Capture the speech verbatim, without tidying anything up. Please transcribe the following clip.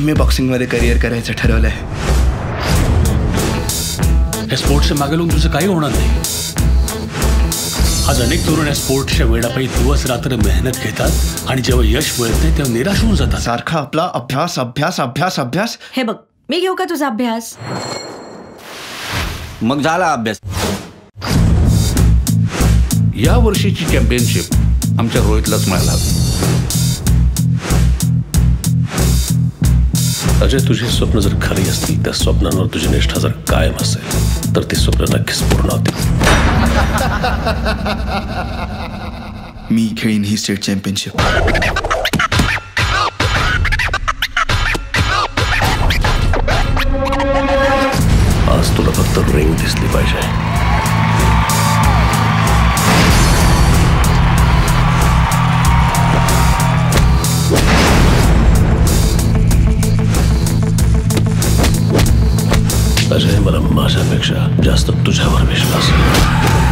मी बॉक्सिंगमध्ये career करायचं ठरवलंय. या स्पोर्ट्सच्या मागे लागून तुझं काही होणार नाही. आज अनेक तरुण या स्पोर्ट्सच्या वेडापायी दिवस रात्र मेहनत घेतात आणि जेव्हा यश मिळत नाही तेव्हा निराश होऊन जातात. सारखा आपला अभ्यास अभ्यास अभ्यास अभ्यास. हे बघ, मी घेऊ का तुझा अभ्यास? मग झाला अभ्यास. या वर्षीची चॅम्पियनशिप आमच्या रोहितलाच मिळाला. अजय, तुझी स्वप्न जर खरी असतील, त्या स्वप्नांवर तुझी निष्ठा जर कायम असेल तर ती स्वप्न नक्कीच पूर्ण होतील. मी खेळीन ही स्टेट चॅम्पियनशिप. आज तुला फक्त रिंग दिसली पाहिजे. अजय, मला माझ्यापेक्षा जास्त तुझ्यावर विश्वास आहे.